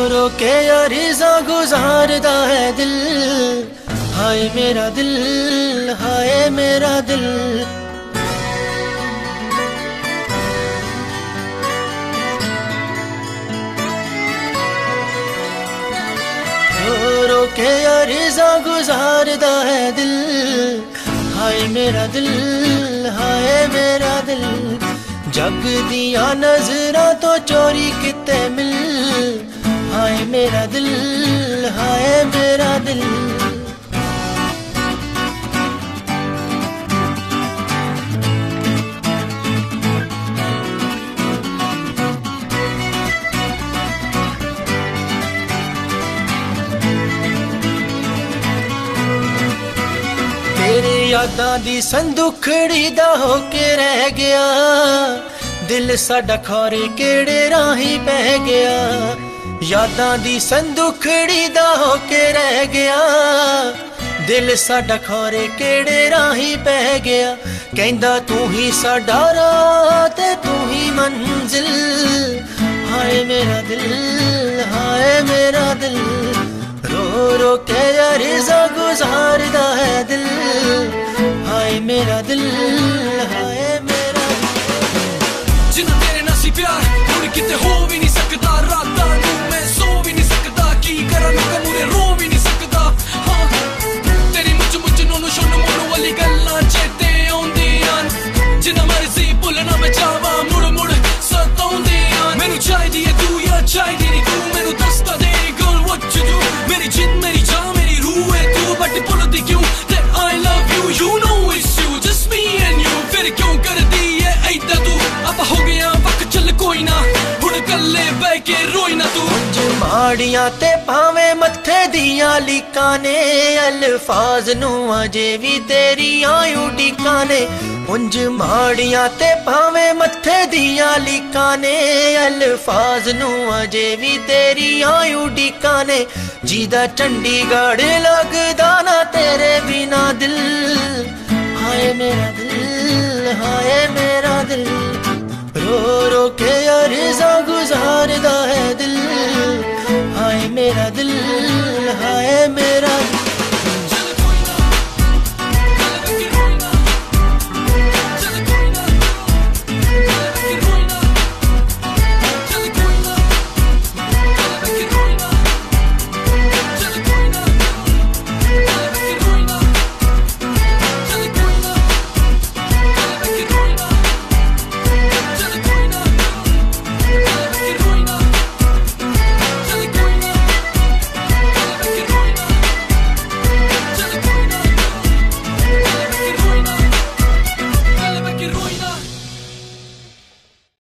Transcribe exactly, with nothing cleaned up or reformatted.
रो के अरीज़ा गुजारदा है दिल। हाय मेरा दिल, हाय मेरा दिल। रो रो के अरीज़ा गुजारदा है दिल। हाय मेरा दिल, हाय मेरा दिल। जग दिया नजरां तो चोरी किते मिल। हाय मेरा दिल, हाय मेरा दिल। तेरे यादां दी संदुखड़ी दा होके रह गया। दिल साडा खौरे केड़े राही पै गया। यादां दी संदुखड़ी दा होके रह गया। दिल साडा खौरे केड़े राही पै गया। कहंदा तू ही साडा राह ते तू ही मंजिल। हाय मेरा दिल, हाय मेरा दिल। रो रो के अरीज़ा गुजारदा है दिल। हाय मेरा दिल, हाय मेरा दिल। जिन्ना तेरे नाल सी प्यार हुण किते हो भी नहीं सकदा। रातां नूं मैं सो भी नहीं सकदा। की करां लोकां मूरे रो भी नहीं सकदा। हाँ तेरी मुझ मुझ नोनू शोनू मोनू वाली गल्लां चेते आउंदियां। जिन्ना मर्जी भुल्लना मैं चाहवां मुड़ मुड़ सताउंदियां। मैनू चाहिदी है तू या चाहिदी नहीं तू। मैनू दसदा दे गर्ल व्हाट टू डू। मेरी जिंद मेरी जान मेरी रूह है तू। बट भुल्लदी क्यों that I love you। You know it's you just me and you। फिर क्यों करदी है ऐदा तू। अब हो गया वक्त चल कोई ना हुण कल्ले बह के रोई ना तू। उंज माड़ियां ते भावें मत्थे दियां लीकां ने। अल्फाज नूं अजे भी तेरियां उड़ीकां ने। उंज माड़ियां ते भावें मत्थे दियां लीकां ने। अल्फाज नूं अजे भी तेरियां उड़ीकां ने। जीदा चंडीगढ़ लगदा ना तेरे बिना दिल। हाय मेरा दिल, हाय मेरा दिल। रो रो के अरीज़ा गुजारदा है दिल। हाय मेरा दिल,